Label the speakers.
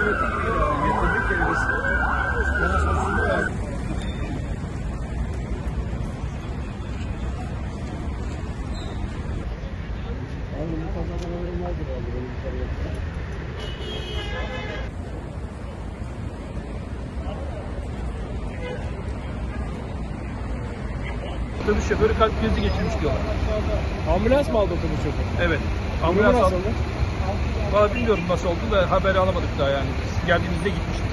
Speaker 1: Yetinlik kelimesi.
Speaker 2: Otobüs şoförü kalp krizi geçirmiş diyorlar.
Speaker 1: Ambulans mı aldı otobüs şoförü?
Speaker 2: Evet. Ambulans aldı.
Speaker 1: Nasıl oldu?
Speaker 2: Valla bilmiyorum nasıl oldu da haberi alamadık daha yani. Biz geldiğimizde gitmiştik.